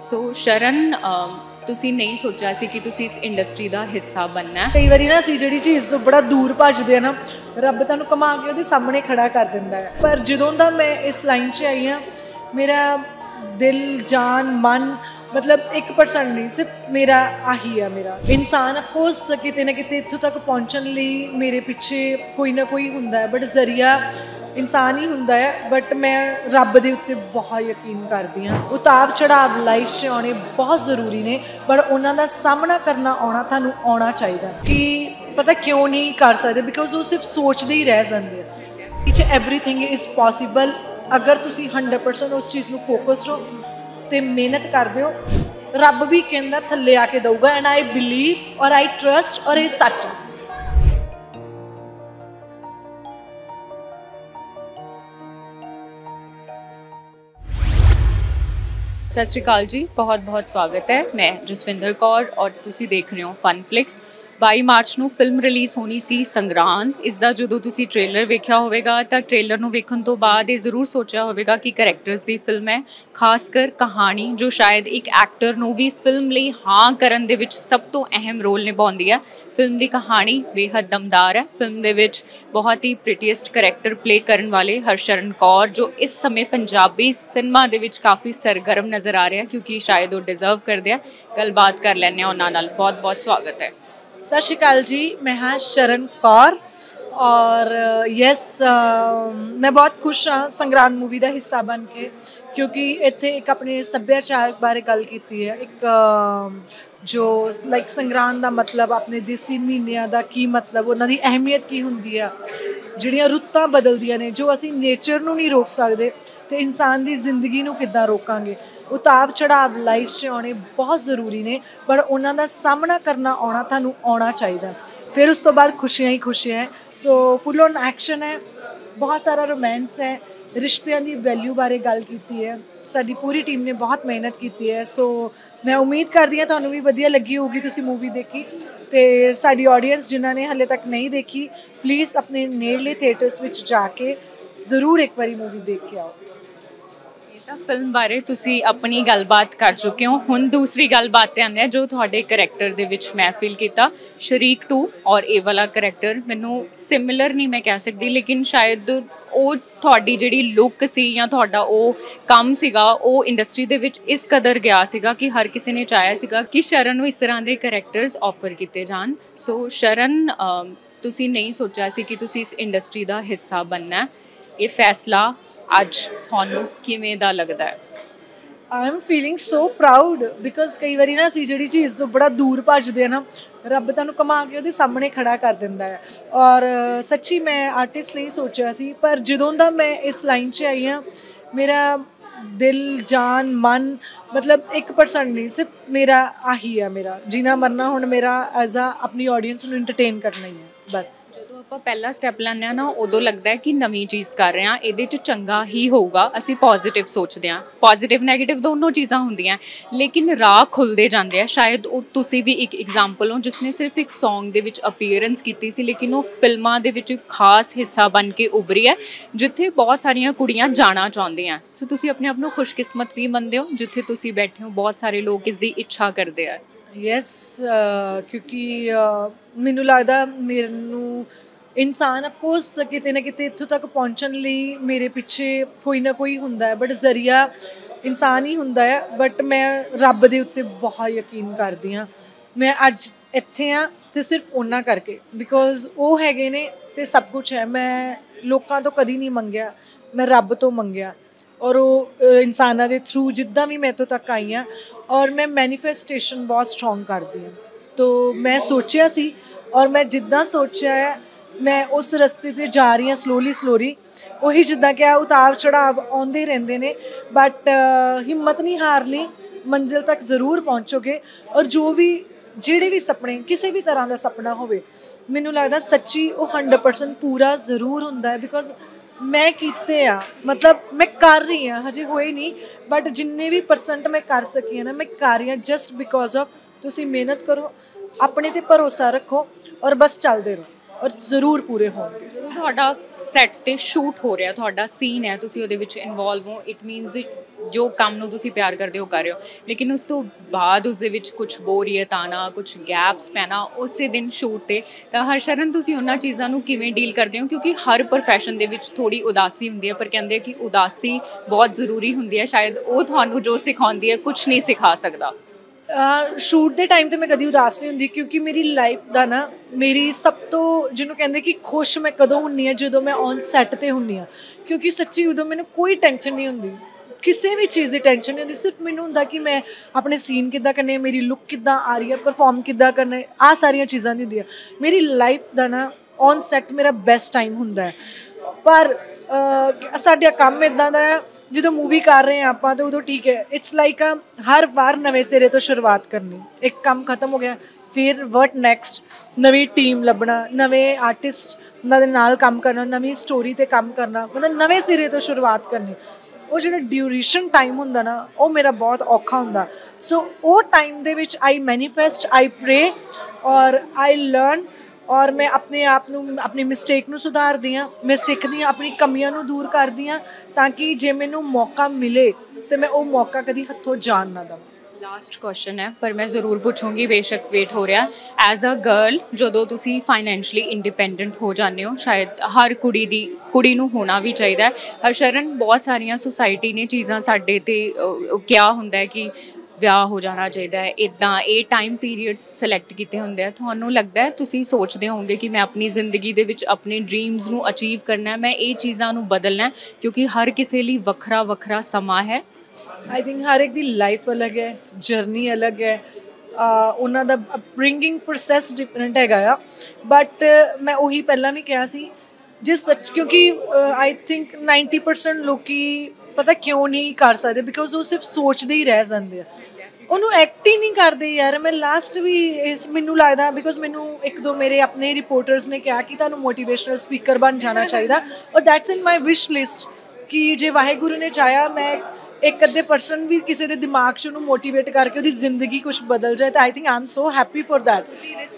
सो शरण ਤੁਸੀਂ ਨਹੀਂ ਸੋਚਿਆ ਸੀ ਕਿ ਤੁਸੀਂ ਇਸ ਇੰਡਸਟਰੀ ਦਾ ਹਿੱਸਾ ਬਣਨਾ ਹੈ? ਕਈ ਵਾਰੀ ਨਾ ਅਸੀਂ ਜਿਹੜੀ ਚੀਜ਼ ਤੋਂ ਬੜਾ ਦੂਰ ਭੱਜਦੇ ਆ ਨਾ, ਰੱਬ ਤੁਹਾਨੂੰ ਕਮਾ ਕੇ ਉਹਦੇ ਸਾਹਮਣੇ ਖੜਾ ਕਰ ਦਿੰਦਾ ਹੈ। ਪਰ ਜਦੋਂ ਦਾ ਮੈਂ ਇਸ ਲਾਈਨ 'ਚ ਆਈ ਹਾਂ, ਮੇਰਾ ਦਿਲ ਜਾਨ ਮਨ मतलब 1% नहीं, सिर्फ मेरा आही है। मेरा इंसान अफकोर्स किते ना किते इत्थों तक पहुँचने लिए मेरे पिछे कोई ना कोई हुंदा है, बट जरिया इंसान ही हुंदा है। बट मैं रब दे उत्ते बहुत यकीन करती हाँ। उतार चढ़ाव लाइफ च आने बहुत ज़रूरी ने, बट उन्हां दा सामना करना आना तुहानूं आना चाहिए। कि पता क्यों नहीं कर सकते, बिकॉज वो सिर्फ सोचते ही रह जाते हैं। इच एवरीथिंग इज़ पॉसीबल अगर तुसी 100% उस चीज़ में फोकस्ड हो ਤੇ ਮਿਹਨਤ ਕਰਦੇ ਹੋ। ਰੱਬ ਵੀ ਕਹਿੰਦਾ ਥੱਲੇ ਆ ਕੇ ਦਊਗਾ, ਐਂਡ ਆਈ ਬਿਲੀਵ ਔਰ ਆਈ ਟਰਸਟ, ਔਰ ਇਹ ਸੱਚ ਹੈ। ਸਤਿ ਸ਼੍ਰੀ ਅਕਾਲ ਜੀ, ਬਹੁਤ ਬਹੁਤ ਸਵਾਗਤ ਹੈ। ਮੈਂ ਜਸਵਿੰਦਰ ਕੌਰ ਔਰ ਤੁਸੀਂ ਦੇਖ ਰਹੇ ਹੋ ਫਨ ਫਲਿਕਸ। 22 ਮਾਰਚ ਨੂੰ ਫਿਲਮ ਰਿਲੀਜ਼ ਹੋਣੀ ਸੀ ਸੰਗਰਾਂਦ। ਇਸ ਦਾ ਜਦੋਂ ਤੁਸੀਂ ਟ੍ਰੇਲਰ ਵੇਖਿਆ ਹੋਵੇਗਾ ਤਾਂ ਟ੍ਰੇਲਰ ਨੂੰ ਵੇਖਣ ਤੋਂ ਬਾਅਦ ਇਹ ਜ਼ਰੂਰ ਸੋਚਿਆ ਹੋਵੇਗਾ ਕਿ ਕਰੈਕਟਰਸ ਦੀ ਫਿਲਮ ਹੈ, ਖਾਸ ਕਰ ਕਹਾਣੀ ਜੋ ਸ਼ਾਇਦ ਇੱਕ ਐਕਟਰ ਨੂੰ ਵੀ ਫਿਲਮ ਲਈ ਹਾਂ ਕਰਨ ਦੇ ਵਿੱਚ ਸਭ ਤੋਂ ਅਹਿਮ ਰੋਲ ਨਿਭਾਉਂਦੀ ਹੈ। ਫਿਲਮ ਦੀ ਕਹਾਣੀ ਬੇਹੱਦ ਦਮਦਾਰ ਹੈ। ਫਿਲਮ ਦੇ ਵਿੱਚ ਬਹੁਤ ਹੀ ਪ੍ਰੀਟੀਐਸਟ ਕਰੈਕਟਰ ਪਲੇ ਕਰਨ ਵਾਲੇ ਹਰਸ਼ਰਨ ਕੌਰ, ਜੋ ਇਸ ਸਮੇਂ ਪੰਜਾਬੀ ਸਿਨੇਮਾ ਦੇ ਵਿੱਚ ਕਾਫੀ ਸਰਗਰਮ ਨਜ਼ਰ ਆ ਰਿਹਾ, ਕਿਉਂਕਿ ਸ਼ਾਇਦ ਉਹ ਡਿਜ਼ਰਵ ਕਰਦੇ ਆ। ਗੱਲਬਾਤ ਕਰ ਲੈਂਦੇ ਹਾਂ ਉਹਨਾਂ ਨਾਲ। ਬਹੁਤ ਬਹੁਤ ਸਵਾਗਤ ਹੈ। सत श्री अकाल जी, मैं हाँ शरण कौर और यस मैं बहुत खुश हाँ संग्राम मूवी का हिस्सा बन के, क्योंकि इत्थे एक अपने सभ्याचार बारे गल की है। एक जो लाइक संग्राम का मतलब अपने देसी महीनों का की मतलब, उन्होंने अहमियत की होंगी है। ਜਿਹੜੀਆਂ ਰੁੱਤਾਂ ਬਦਲਦੀਆਂ ਨੇ, ਜੋ ਅਸੀਂ ਨੇਚਰ ਨੂੰ ਨਹੀਂ ਰੋਕ ਸਕਦੇ, ਤੇ ਇਨਸਾਨ ਦੀ ਜ਼ਿੰਦਗੀ ਨੂੰ ਕਿੱਦਾਂ ਰੋਕਾਂਗੇ। ਉਤਾਰ ਚੜਾਵ ਲਾਈਫ 'ਚ ਆਉਣੇ ਬਹੁਤ ਜ਼ਰੂਰੀ ਨੇ, ਪਰ ਉਹਨਾਂ ਦਾ ਸਾਹਮਣਾ ਕਰਨਾ ਆਉਣਾ ਤੁਹਾਨੂੰ ਆਉਣਾ ਚਾਹੀਦਾ। ਫਿਰ ਉਸ ਤੋਂ ਬਾਅਦ ਖੁਸ਼ੀਆਂ ਹੀ ਖੁਸ਼ੀਆਂ ਹੈ। ਸੋ ਫੁੱਲ ਔਨ ਐਕਸ਼ਨ ਹੈ, ਬਹੁਤ ਸਾਰਾ ਰੋਮਾਂਸ ਹੈ, ਰਿਸ਼ਤਿਆਂ ਦੀ ਵੈਲਿਊ ਬਾਰੇ ਗੱਲ ਕੀਤੀ ਹੈ। ਸਾਡੀ ਪੂਰੀ ਟੀਮ ਨੇ ਬਹੁਤ ਮਿਹਨਤ ਕੀਤੀ ਹੈ। ਸੋ ਮੈਂ ਉਮੀਦ ਕਰਦੀ ਹਾਂ ਤੁਹਾਨੂੰ ਵੀ ਵਧੀਆ ਲੱਗੀ ਹੋਊਗੀ। ਤੁਸੀਂ ਮੂਵੀ ਦੇਖੀ ਤੇ ਸਾਡੀ ਆਡੀਅנס ਜਿਨ੍ਹਾਂ ਨੇ ਹਾਲੇ ਤੱਕ ਨਹੀਂ ਦੇਖੀ, ਪਲੀਜ਼ ਆਪਣੇ ਨੇੜਲੇ ਥੀਏਟਰਸ ਵਿੱਚ ਜਾ ਕੇ ਜ਼ਰੂਰ ਇੱਕ ਵਾਰੀ ਮੂਵੀ ਦੇਖ ਕੇ ਆਓ। ਤਾਂ ਫਿਲਮ ਬਾਰੇ ਤੁਸੀਂ ਆਪਣੀ ਗੱਲਬਾਤ ਕਰ ਚੁੱਕੇ ਹੋ। ਹੁਣ ਦੂਸਰੀ ਗੱਲਬਾਤ 'ਤੇ ਆਉਂਦੇ ਹਾਂ, ਜੋ ਤੁਹਾਡੇ ਕਰੈਕਟਰ ਦੇ ਵਿੱਚ ਮੈਂ ਫੀਲ ਕੀਤਾ। ਸ਼ਰੀਕ 2 ਔਰ ਇਹ ਵਾਲਾ ਕਰੈਕਟਰ ਮੈਨੂੰ ਸਿਮਿਲਰ ਨਹੀਂ ਮੈਂ ਕਹਿ ਸਕਦੀ, ਲੇਕਿਨ ਸ਼ਾਇਦ ਉਹ ਤੁਹਾਡੀ ਜਿਹੜੀ ਲੁੱਕ ਸੀ ਜਾਂ ਤੁਹਾਡਾ ਉਹ ਕੰਮ ਸੀਗਾ, ਉਹ ਇੰਡਸਟਰੀ ਦੇ ਵਿੱਚ ਇਸ ਕਦਰ ਗਿਆ ਸੀਗਾ ਕਿ ਹਰ ਕਿਸੇ ਨੇ ਚਾਹਿਆ ਸੀਗਾ ਕਿ ਸ਼ਰਨ ਨੂੰ ਇਸ ਤਰ੍ਹਾਂ ਦੇ ਕਰੈਕਟਰਸ ਆਫਰ ਕੀਤੇ ਜਾਣ। ਸੋ ਸ਼ਰਨ, ਤੁਸੀਂ ਨਹੀਂ ਸੋਚਿਆ ਸੀ ਕਿ ਤੁਸੀਂ ਇਸ ਇੰਡਸਟਰੀ ਦਾ ਹਿੱਸਾ ਬਣਨਾ। ਇਹ ਫੈਸਲਾ ਅੱਜ ਤੁਹਾਨੂੰ ਕਿਵੇਂ ਦਾ ਲੱਗਦਾ ਹੈ? I am feeling so proud, because ਕਈ ਵਾਰੀ ਨਾ ਅਸੀਂ ਜਿਹੜੀ ਚੀਜ਼ ਤੋਂ ਬੜਾ ਦੂਰ ਭੱਜਦੇ ਆ ਨਾ, ਰੱਬ ਤੁਹਾਨੂੰ ਕਮਾ ਕੇ ਉਹਦੇ ਸਾਹਮਣੇ ਖੜਾ ਕਰ ਦਿੰਦਾ ਹੈ। ਔਰ ਸੱਚੀ ਮੈਂ ਆਰਟਿਸਟ ਨਹੀਂ ਸੋਚਿਆ ਸੀ, ਪਰ ਜਦੋਂ ਦਾ ਮੈਂ ਇਸ ਲਾਈਨ 'ਚ ਆਈ ਹਾਂ, ਮੇਰਾ ਦਿਲ ਜਾਨ ਮਨ मतलब 1% नहीं, सिर्फ मेरा आही है। मेरा जीना मरना हुण मेरा एज आ अपनी ऑडियंस ਨੂੰ एंटरटेन करना ही है बस। ਜਦੋਂ ਆਪਾਂ ਪਹਿਲਾ ਸਟੈਪ ਲੈਂਦੇ ਹਾਂ ਨਾ, ਉਦੋਂ ਲੱਗਦਾ ਹੈ ਕਿ ਨਵੀਂ ਚੀਜ਼ ਕਰ ਰਹੇ ਹਾਂ, ਇਹਦੇ 'ਚ ਚੰਗਾ ਹੀ ਹੋਊਗਾ। ਅਸੀਂ ਪੋਜ਼ੀਟਿਵ ਸੋਚਦੇ ਹਾਂ, ਪੋਜ਼ੀਟਿਵ ਨੈਗੇਟਿਵ ਦੋਨੋਂ ਚੀਜ਼ਾਂ ਹੁੰਦੀਆਂ, ਲੇਕਿਨ ਰਾਹ ਖੁੱਲ੍ਹਦੇ ਜਾਂਦੇ ਆ। ਸ਼ਾਇਦ ਉਹ ਤੁਸੀਂ ਵੀ ਇੱਕ ਐਗਜ਼ਾਮਪਲ ਹੋ ਜਿਸਨੇ ਸਿਰਫ ਇੱਕ ਸੌਂਗ ਦੇ ਵਿੱਚ ਅਪੀਅਰੈਂਸ ਕੀਤੀ ਸੀ, ਲੇਕਿਨ ਉਹ ਫਿਲਮਾਂ ਦੇ ਵਿੱਚ ਖਾਸ ਹਿੱਸਾ ਬਣ ਕੇ ਉੱਭਰੀ ਹੈ, ਜਿੱਥੇ ਬਹੁਤ ਸਾਰੀਆਂ ਕੁੜੀਆਂ ਜਾਣਾ ਚਾਹੁੰਦੀਆਂ। ਸੋ ਤੁਸੀਂ ਆਪਣੇ ਆਪ ਨੂੰ ਖੁਸ਼ਕਿਸਮਤ ਵੀ ਮੰਨਦੇ ਹੋ ਜਿੱਥੇ ਤੁਸੀਂ ਬੈਠੇ ਹੋ। ਬਹੁਤ ਸਾਰੇ ਲੋਕ ਇਸ ਦੀ ਇੱਛਾ ਕਰਦੇ ਆ। ਯੈਸ, ਕਿਉਂਕਿ ਮੈਨੂੰ ਲੱਗਦਾ ਮੈਨੂੰ ਇਨਸਾਨ ਅਫਕੋਰਸ ਕਿਤੇ ਨਾ ਕਿਤੇ ਇੱਥੋਂ ਤੱਕ ਪਹੁੰਚਣ ਲਈ ਮੇਰੇ ਪਿੱਛੇ ਕੋਈ ਨਾ ਕੋਈ ਹੁੰਦਾ ਹੈ, ਬਟ ਜ਼ਰੀਆ ਇਨਸਾਨ ਹੀ ਹੁੰਦਾ ਹੈ। ਬਟ ਮੈਂ ਰੱਬ ਦੇ ਉੱਤੇ ਬਹੁਤ ਯਕੀਨ ਕਰਦੀ ਹਾਂ। ਮੈਂ ਅੱਜ ਇੱਥੇ ਹਾਂ ਅਤੇ ਸਿਰਫ ਉਹਨਾਂ ਕਰਕੇ, ਬਿਕੋਜ਼ ਉਹ ਹੈਗੇ ਨੇ ਅਤੇ ਸਭ ਕੁਛ ਹੈ। ਮੈਂ ਲੋਕਾਂ ਤੋਂ ਕਦੀ ਨਹੀਂ ਮੰਗਿਆ, ਮੈਂ ਰੱਬ ਤੋਂ ਮੰਗਿਆ। ਔਰ ਉਹ ਇਨਸਾਨਾਂ ਦੇ ਥਰੂ ਜਿੱਦਾਂ ਵੀ ਮੈਂ ਇੱਥੋਂ ਤੱਕ ਆਈ ਹਾਂ। ਔਰ ਮੈਂ ਮੈਨੀਫੈਸਟੇਸ਼ਨ ਬਹੁਤ ਸਟਰੋਂਗ ਕਰਦੀ ਹਾਂ। ਤੋ ਮੈਂ ਸੋਚਿਆ ਸੀ, ਔਰ ਮੈਂ ਜਿੱਦਾਂ ਸੋਚਿਆ ਹੈ ਮੈਂ ਉਸ ਰਸਤੇ 'ਤੇ ਜਾ ਰਹੀ ਹਾਂ ਸਲੋਲੀ। ਉਹੀ ਜਿੱਦਾਂ ਕਿ ਉਤਾਰ ਚੜਾਵ ਆਉਂਦੇ ਰਹਿੰਦੇ ਨੇ, ਬਟ ਹਿੰਮਤ ਨਹੀਂ ਹਾਰਨੀ, ਮੰਜ਼ਿਲ ਤੱਕ ਜ਼ਰੂਰ ਪਹੁੰਚੋਗੇ। ਔਰ ਜਿਹੜੇ ਵੀ ਸੁਪਨੇ, ਕਿਸੇ ਵੀ ਤਰ੍ਹਾਂ ਦਾ ਸੁਪਨਾ ਹੋਵੇ, ਮੈਨੂੰ ਲੱਗਦਾ ਸੱਚੀ ਉਹ 100% ਪੂਰਾ ਜ਼ਰੂਰ ਹੁੰਦਾ ਹੈ। ਬਿਕੋਜ਼ ਮੈਂ ਕੀਤੇ ਆ, ਮਤਲਬ ਮੈਂ ਕਰ ਰਹੀ ਹਾਂ, ਹਜੇ ਹੋਏ ਨਹੀਂ, ਬਟ ਜਿੰਨੇ ਵੀ % ਮੈਂ ਕਰ ਸਕੀ ਹਾਂ ਨਾ, ਮੈਂ ਕਰ ਰਹੀ ਹਾਂ ਜਸਟ ਬਿਕੋਜ਼ ਆਫ ਤੁਸੀਂ ਮਿਹਨਤ ਕਰੋ, ਆਪਣੇ 'ਤੇ ਭਰੋਸਾ ਰੱਖੋ, ਔਰ ਬਸ ਚੱਲਦੇ ਰਹੋ, ਔਰ ਜ਼ਰੂਰ ਪੂਰੇ ਹੋਣਗੇ। ਜਦੋਂ ਤੁਹਾਡਾ ਸੈੱਟ 'ਤੇ ਸ਼ੂਟ ਹੋ ਰਿਹਾ, ਤੁਹਾਡਾ ਸੀਨ ਹੈ, ਤੁਸੀਂ ਉਹਦੇ ਵਿੱਚ ਇਨਵੋਲਵ ਹੋ, ਇਟ ਮੀਨਸ ਜੋ ਕੰਮ ਨੂੰ ਤੁਸੀਂ ਪਿਆਰ ਕਰਦੇ ਹੋ ਕਰ ਰਹੇ ਹੋ, ਲੇਕਿਨ ਉਸ ਤੋਂ ਬਾਅਦ ਉਸ ਦੇ ਵਿੱਚ ਕੁਛ ਬੋਰੀਅਤ ਆਉਣਾ, ਕੁਛ ਗੈਪਸ ਪੈਣਾ ਉਸੇ ਦਿਨ ਸ਼ੂਟ 'ਤੇ, ਤਾਂ ਹਰਸ਼ਰਨ ਤੁਸੀਂ ਉਹਨਾਂ ਚੀਜ਼ਾਂ ਨੂੰ ਕਿਵੇਂ ਡੀਲ ਕਰਦੇ ਹੋ? ਕਿਉਂਕਿ ਹਰ ਪ੍ਰੋਫੈਸ਼ਨ ਦੇ ਵਿੱਚ ਥੋੜ੍ਹੀ ਉਦਾਸੀ ਹੁੰਦੀ ਹੈ, ਪਰ ਕਹਿੰਦੇ ਕਿ ਉਦਾਸੀ ਬਹੁਤ ਜ਼ਰੂਰੀ ਹੁੰਦੀ ਹੈ, ਸ਼ਾਇਦ ਉਹ ਤੁਹਾਨੂੰ ਜੋ ਸਿਖਾਉਂਦੀ ਹੈ ਕੁਛ ਨਹੀਂ ਸਿਖਾ ਸਕਦਾ। ਸ਼ੂਟ ਦੇ ਟਾਈਮ ਤੇ ਮੈਂ ਕਦੀ ਉਦਾਸ ਨਹੀਂ ਹੁੰਦੀ, ਕਿਉਂਕਿ ਮੇਰੀ ਲਾਈਫ ਦਾ ਨਾ, ਮੇਰੀ ਸਭ ਤੋਂ ਜਿਹਨੂੰ ਕਹਿੰਦੇ ਕਿ ਖੁਸ਼ ਮੈਂ ਕਦੋਂ ਹੁੰਦੀ ਹਾਂ, ਜਦੋਂ ਮੈਂ ਔਨ ਸੈੱਟ ਤੇ ਹੁੰਦੀ ਹਾਂ, ਕਿਉਂਕਿ ਸੱਚੀ ਉਦੋਂ ਮੈਨੂੰ ਕੋਈ ਟੈਨਸ਼ਨ ਨਹੀਂ ਹੁੰਦੀ, ਕਿਸੇ ਵੀ ਚੀਜ਼ ਦੀ ਟੈਨਸ਼ਨ ਨਹੀਂ ਹੁੰਦੀ। ਸਿਰਫ ਮੈਨੂੰ ਹੁੰਦਾ ਕਿ ਮੈਂ ਆਪਣੇ ਸੀਨ ਕਿੱਦਾਂ ਕਰਨੇ, ਮੇਰੀ ਲੁੱਕ ਕਿੱਦਾਂ ਆ ਰਹੀ ਹੈ, ਪਰਫਾਰਮ ਕਿੱਦਾਂ ਕਰਨਾ, ਆਹ ਸਾਰੀਆਂ ਚੀਜ਼ਾਂ ਦੀ ਹੁੰਦੀਆਂ। ਮੇਰੀ ਲਾਈਫ ਦਾ ਨਾ ਔਨ ਸੈੱਟ ਮੇਰਾ ਬੈਸਟ ਟਾਈਮ ਹੁੰਦਾ ਹੈ। ਪਰ ਸਾਡਾ ਕੰਮ ਇੱਦਾਂ ਦਾ ਹੈ, ਜਦੋਂ ਮੂਵੀ ਕਰ ਰਹੇ ਹਾਂ ਆਪਾਂ ਤਾਂ ਉਦੋਂ ਠੀਕ ਹੈ, ਇਟਸ ਲਾਈਕ ਹਰ ਵਾਰ ਨਵੇਂ ਸਿਰੇ ਤੋਂ ਸ਼ੁਰੂਆਤ ਕਰਨੀ। ਇੱਕ ਕੰਮ ਖਤਮ ਹੋ ਗਿਆ, ਫਿਰ ਵਟ ਨੈਕਸਟ, ਨਵੀਂ ਟੀਮ ਲੱਭਣਾ, ਨਵੇਂ ਆਰਟਿਸਟ ਉਹਨਾਂ ਦੇ ਨਾਲ ਕੰਮ ਕਰਨਾ, ਨਵੀਂ ਸਟੋਰੀ 'ਤੇ ਕੰਮ ਕਰਨਾ, ਮਤਲਬ ਨਵੇਂ ਸਿਰੇ ਤੋਂ ਸ਼ੁਰੂਆਤ ਕਰਨੀ। ਉਹ ਜਿਹੜਾ ਡਿਊਰੇਸ਼ਨ ਟਾਈਮ ਹੁੰਦਾ ਨਾ, ਉਹ ਮੇਰਾ ਬਹੁਤ ਔਖਾ ਹੁੰਦਾ। ਸੋ ਉਹ ਟਾਈਮ ਦੇ ਵਿੱਚ ਆਈ ਮੈਨੀਫੈਸਟ, ਆਈ ਪ੍ਰੇ ਔਰ ਆਈ ਲਰਨ, ਔਰ ਮੈਂ ਆਪਣੇ ਆਪ ਨੂੰ, ਆਪਣੀ ਮਿਸਟੇਕ ਨੂੰ ਸੁਧਾਰਦੀ ਹਾਂ, ਮੈਂ ਸਿੱਖਦੀ ਹਾਂ, ਆਪਣੀ ਕਮੀਆਂ ਨੂੰ ਦੂਰ ਕਰਦੀ ਹਾਂ, ਤਾਂ ਕਿ ਜੇ ਮੈਨੂੰ ਮੌਕਾ ਮਿਲੇ ਤਾਂ ਮੈਂ ਉਹ ਮੌਕਾ ਕਦੀ ਹੱਥੋਂ ਜਾਣ ਨਾ ਦੇਵਾਂ। ਲਾਸਟ ਕੁਐਸਚਨ ਹੈ, ਪਰ ਮੈਂ ਜ਼ਰੂਰ ਪੁੱਛੂੰਗੀ, ਬੇਸ਼ੱਕ ਵੇਟ ਹੋ ਰਿਹਾ। ਐਜ਼ ਅ ਗਰਲ ਜਦੋਂ ਤੁਸੀਂ ਫਾਈਨੈਂਸ਼ਲੀ ਇੰਡੀਪੈਂਡੈਂਟ ਹੋ ਜਾਂਦੇ ਹੋ, ਸ਼ਾਇਦ ਹਰ ਕੁੜੀ ਨੂੰ ਹੋਣਾ ਵੀ ਚਾਹੀਦਾ ਹੈ। ਹਰਸ਼ਰਨ, ਬਹੁਤ ਸਾਰੀਆਂ ਸੁਸਾਇਟੀ ਨੇ ਚੀਜ਼ਾਂ ਸਾਡੇ 'ਤੇ ਕਿਹਾ ਹੁੰਦਾ ਹੈ ਕਿ ਵਿਆਹ ਹੋ ਜਾਣਾ ਚਾਹੀਦਾ ਹੈ, ਇੱਦਾਂ ਇਹ ਟਾਈਮ ਪੀਰੀਅਡਸ ਸਿਲੈਕਟ ਕੀਤੇ ਹੁੰਦੇ ਆ। ਤੁਹਾਨੂੰ ਲੱਗਦਾ ਹੈ, ਤੁਸੀਂ ਸੋਚਦੇ ਹੋਵੋਗੇ ਕਿ ਮੈਂ ਆਪਣੀ ਜ਼ਿੰਦਗੀ ਦੇ ਵਿੱਚ ਆਪਣੇ ਡਰੀਮਸ ਨੂੰ ਅਚੀਵ ਕਰਨਾ, ਮੈਂ ਇਹ ਚੀਜ਼ਾਂ ਨੂੰ ਬਦਲਣਾ, ਕਿਉਂਕਿ ਹਰ ਕਿਸੇ ਲਈ ਵੱਖਰਾ ਵੱਖਰਾ ਸਮਾਂ ਹੈ। ਆਈ ਥਿੰਕ ਹਰ ਇੱਕ ਦੀ ਲਾਈਫ ਅਲੱਗ ਹੈ, ਜਰਨੀ ਅਲੱਗ ਹੈ, ਉਹਨਾਂ ਦਾ ਅਪਬ੍ਰਿੰਗਿੰਗ ਪ੍ਰੋਸੈਸ ਡਿਫਰੈਂਟ ਹੈਗਾ ਆ। ਬਟ ਮੈਂ ਉਹੀ ਪਹਿਲਾਂ ਵੀ ਕਿਹਾ ਸੀ, ਜੇ ਸੱਚ, ਕਿਉਂਕਿ ਆਈ ਥਿੰਕ 90% ਲੋਕੀ ਪਤਾ ਕਿਉਂ ਨਹੀਂ ਕਰ ਸਕਦੇ, ਬਿਕੋਜ਼ ਉਹ ਸਿਰਫ ਸੋਚਦੇ ਹੀ ਰਹਿ ਜਾਂਦੇ ਆ, ਉਹਨੂੰ ਐਕਟ ਹੀ ਨਹੀਂ ਕਰਦੇ ਯਾਰ। ਮੈਂ ਲਾਸਟ ਵੀ ਮੈਨੂੰ ਲੱਗਦਾ, ਬਿਕੋਜ਼ ਮੈਨੂੰ ਇੱਕ ਦੋ ਮੇਰੇ ਆਪਣੇ ਰਿਪੋਰਟਰਸ ਨੇ ਕਿਹਾ ਕਿ ਤੁਹਾਨੂੰ ਮੋਟੀਵੇਸ਼ਨਲ ਸਪੀਕਰ ਬਣ ਜਾਣਾ ਚਾਹੀਦਾ, ਔਰ that's in my wish list, ਕਿ ਜੇ ਵਾਹਿਗੁਰੂ ਨੇ ਚਾਹਿਆ ਮੈਂ ਇੱਕ ਅੱਧੇ ਪਰਸਨ ਵੀ ਕਿਸੇ ਦੇ ਦਿਮਾਗ 'ਚ ਉਹਨੂੰ ਮੋਟੀਵੇਟ ਕਰਕੇ ਉਹਦੀ ਜ਼ਿੰਦਗੀ ਕੁਛ ਬਦਲ ਜਾਏ, ਤਾਂ I think I am so happy for that.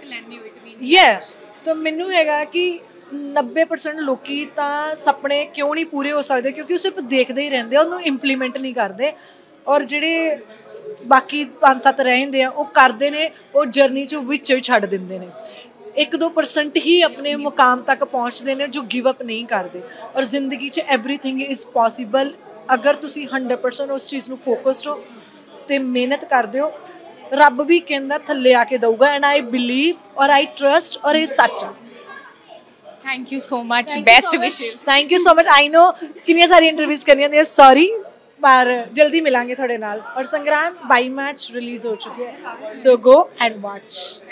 ਤਾਂ ਮੈਨੂੰ ਹੈਗਾ ਕਿ 90% ਲੋਕੀ ਤਾਂ ਸੁਪਨੇ ਕਿਉਂ ਨਹੀਂ ਪੂਰੇ ਹੋ ਸਕਦੇ, ਕਿਉਂਕਿ ਉਹ ਸਿਰਫ ਦੇਖਦੇ ਹੀ ਰਹਿੰਦੇ ਆ, ਉਹਨੂੰ ਇੰਪਲੀਮੈਂਟ ਨਹੀਂ ਕਰਦੇ। ਔਰ ਜਿਹੜੇ ਬਾਕੀ 5-7 ਰਹਿੰਦੇ ਆ, ਉਹ ਕਰਦੇ ਨੇ, ਉਹ ਜਰਨੀ 'ਚ ਵਿੱਚ ਹੀ ਛੱਡ ਦਿੰਦੇ ਨੇ। 1-2% ਹੀ ਆਪਣੇ ਮੁਕਾਮ ਤੱਕ ਪਹੁੰਚਦੇ ਨੇ ਜੋ ਗਿਵ ਅਪ ਨਹੀਂ ਕਰਦੇ। ਔਰ ਜ਼ਿੰਦਗੀ 'ਚ ਐਵਰੀਥਿੰਗ ਇਜ਼ ਪੋਸੀਬਲ, ਅਗਰ ਤੁਸੀਂ 100% ਉਸ ਚੀਜ਼ ਨੂੰ ਫੋਕਸਡ ਹੋ ਅਤੇ ਮਿਹਨਤ ਕਰਦੇ ਹੋ। ਰੱਬ ਵੀ ਕਹਿੰਦਾ ਥੱਲੇ ਆ ਕੇ ਦਊਗਾ, ਐਂਡ ਆਈ ਬਿਲੀਵ ਔਰ ਆਈ ਟਰਸਟ, ਔਰ ਇਹ ਸੱਚ ਆ। Thank you so much, best wishes. Thank you so much. I know ਕਿੰਨੀਆਂ ਸਾਰੀਆਂ ਇੰਟਰਵਿਊਜ਼ ਕਰਨੀਆਂ ਹੁੰਦੀਆਂ, ਸੌਰੀ, ਪਰ ਜਲਦੀ ਮਿਲਾਂਗੇ ਤੁਹਾਡੇ ਨਾਲ। ਔਰ ਸੰਗਰਾਂਦ 22 ਮਾਰਚ ਰਿਲੀਜ਼ ਹੋ ਚੁੱਕੀ ਹੈ, ਸੋ ਗੋ ਐਂਡ ਵਾਚ।